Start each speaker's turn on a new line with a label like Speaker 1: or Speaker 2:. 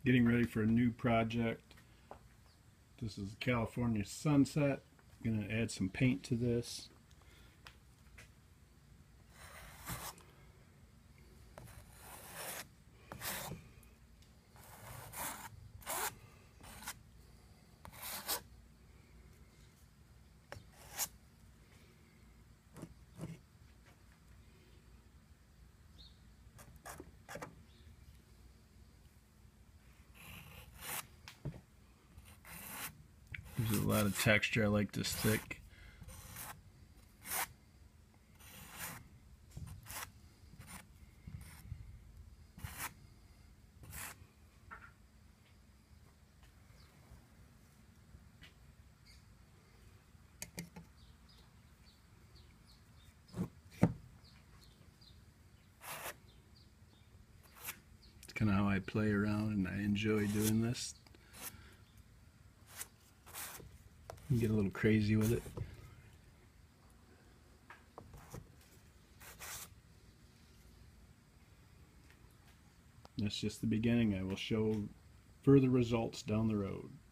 Speaker 1: getting ready for a new project. This is California sunset. I'm going to add some paint to this. There's a lot of texture. I like this thick. It's kind of how I play around, and I enjoy doing this. You get a little crazy with it. That's just the beginning. I will show further results down the road.